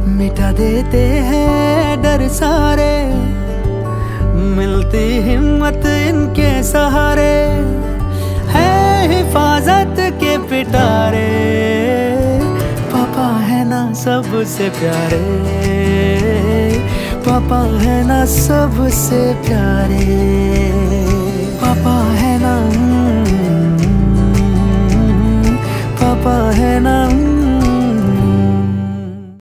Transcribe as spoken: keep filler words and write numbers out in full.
मिटा देते हैं डर सारे, मिलती हिम्मत इनके सहारे, है हिफाजत के पिटारे। पापा है ना सबसे प्यारे, पापा है ना सबसे प्यारे।